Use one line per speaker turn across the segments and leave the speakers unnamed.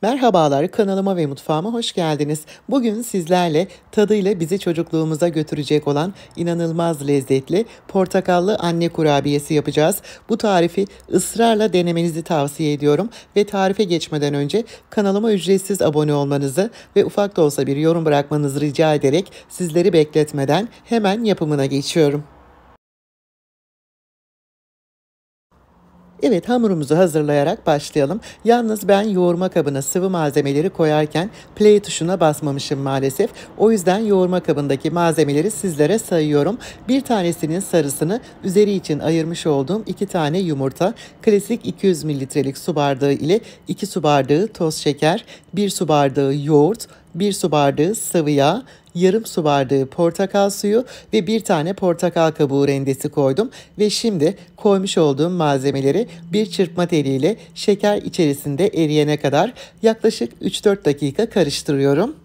Merhabalar, kanalıma ve mutfağıma hoş geldiniz. Bugün sizlerle tadıyla bizi çocukluğumuza götürecek olan inanılmaz lezzetli portakallı anne kurabiyesi yapacağız. Bu tarifi ısrarla denemenizi tavsiye ediyorum ve tarife geçmeden önce kanalıma ücretsiz abone olmanızı ve ufak da olsa bir yorum bırakmanızı rica ederek sizleri bekletmeden hemen yapımına geçiyorum. Evet, hamurumuzu hazırlayarak başlayalım. Yalnız ben yoğurma kabına sıvı malzemeleri koyarken play tuşuna basmamışım maalesef. O yüzden yoğurma kabındaki malzemeleri sizlere sayıyorum. Bir tanesinin sarısını üzeri için ayırmış olduğum 2 tane yumurta, klasik 200 mililitrelik su bardağı ile 2 su bardağı toz şeker, 1 su bardağı yoğurt, 1 su bardağı sıvı yağ, yarım su bardağı portakal suyu ve bir tane portakal kabuğu rendesi koydum. Ve şimdi koymuş olduğum malzemeleri bir çırpma teliyle şeker içerisinde eriyene kadar yaklaşık 3-4 dakika karıştırıyorum.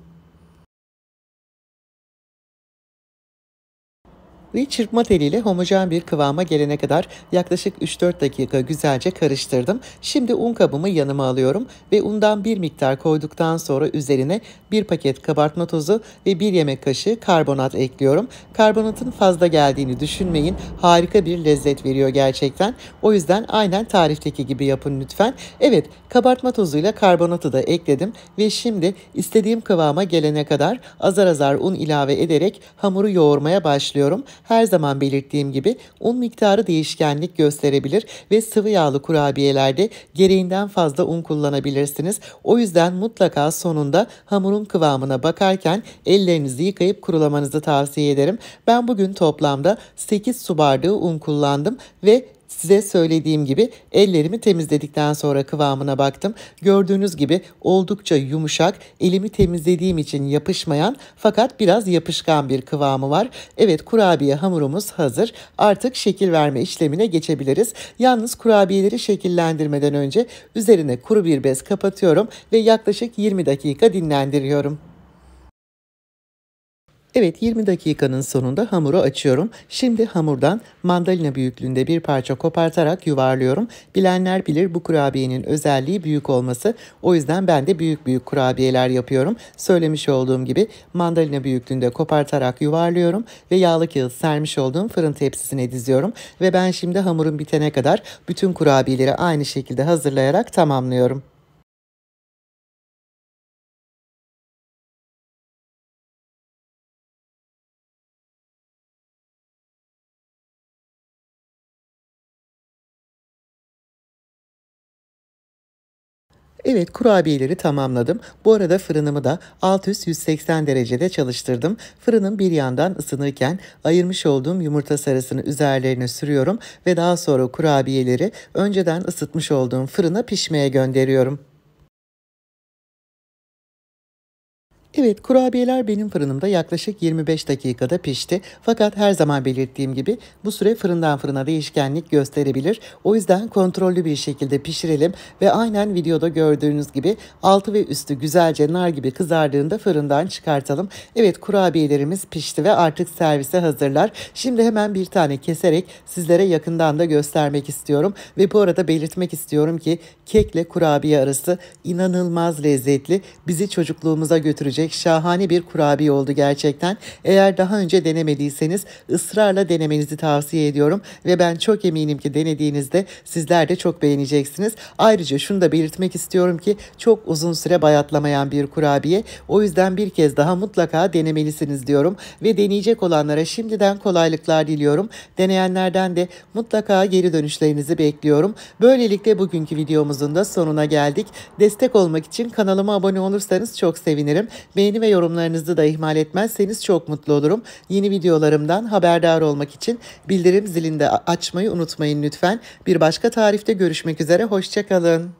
Ve çırpma teliyle homojen bir kıvama gelene kadar yaklaşık 3-4 dakika güzelce karıştırdım. Şimdi un kabımı yanıma alıyorum ve undan bir miktar koyduktan sonra üzerine bir paket kabartma tozu ve bir yemek kaşığı karbonat ekliyorum. Karbonatın fazla geldiğini düşünmeyin. Harika bir lezzet veriyor gerçekten. O yüzden aynen tarifteki gibi yapın lütfen. Evet, kabartma tozuyla karbonatı da ekledim ve şimdi istediğim kıvama gelene kadar azar azar un ilave ederek hamuru yoğurmaya başlıyorum. Her zaman belirttiğim gibi un miktarı değişkenlik gösterebilir ve sıvı yağlı kurabiyelerde gereğinden fazla un kullanabilirsiniz. O yüzden mutlaka sonunda hamurun kıvamına bakarken ellerinizi yıkayıp kurulamanızı tavsiye ederim. Ben bugün toplamda 8 su bardağı un kullandım ve size söylediğim gibi ellerimi temizledikten sonra kıvamına baktım. Gördüğünüz gibi oldukça yumuşak, elimi temizlediğim için yapışmayan fakat biraz yapışkan bir kıvamı var. Evet, kurabiye hamurumuz hazır. Artık şekil verme işlemine geçebiliriz. Yalnız kurabiyeleri şekillendirmeden önce üzerine kuru bir bez kapatıyorum ve yaklaşık 20 dakika dinlendiriyorum. Evet, 20 dakikanın sonunda hamuru açıyorum. Şimdi hamurdan mandalina büyüklüğünde bir parça kopartarak yuvarlıyorum. Bilenler bilir, bu kurabiyenin özelliği büyük olması. O yüzden ben de büyük büyük kurabiyeler yapıyorum. Söylemiş olduğum gibi mandalina büyüklüğünde kopartarak yuvarlıyorum ve yağlı kağıt sermiş olduğum fırın tepsisine diziyorum. Ve ben şimdi hamurun bitene kadar bütün kurabiyeleri aynı şekilde hazırlayarak tamamlıyorum. Evet, kurabiyeleri tamamladım. Bu arada fırınımı da alt üst 180 derecede çalıştırdım. Fırının bir yandan ısınırken ayırmış olduğum yumurta sarısını üzerlerine sürüyorum ve daha sonra kurabiyeleri önceden ısıtmış olduğum fırına pişmeye gönderiyorum. Evet, kurabiyeler benim fırınımda yaklaşık 25 dakikada pişti. Fakat her zaman belirttiğim gibi bu süre fırından fırına değişkenlik gösterebilir. O yüzden kontrollü bir şekilde pişirelim ve aynen videoda gördüğünüz gibi altı ve üstü güzelce nar gibi kızardığında fırından çıkartalım. Evet, kurabiyelerimiz pişti ve artık servise hazırlar. Şimdi hemen bir tane keserek sizlere yakından da göstermek istiyorum. Ve bu arada belirtmek istiyorum ki kekle kurabiye arası inanılmaz lezzetli, bizi çocukluğumuza götürecek şahane bir kurabiye oldu gerçekten. Eğer daha önce denemediyseniz ısrarla denemenizi tavsiye ediyorum ve ben çok eminim ki denediğinizde sizler de çok beğeneceksiniz. Ayrıca şunu da belirtmek istiyorum ki çok uzun süre bayatlamayan bir kurabiye. O yüzden bir kez daha mutlaka denemelisiniz diyorum ve deneyecek olanlara şimdiden kolaylıklar diliyorum. Deneyenlerden de mutlaka geri dönüşlerinizi bekliyorum. Böylelikle bugünkü videomuzun da sonuna geldik. Destek olmak için kanalıma abone olursanız çok sevinirim. Beğeni ve yorumlarınızı da ihmal etmezseniz çok mutlu olurum. Yeni videolarımdan haberdar olmak için bildirim zilini de açmayı unutmayın lütfen. Bir başka tarifte görüşmek üzere, hoşça kalın.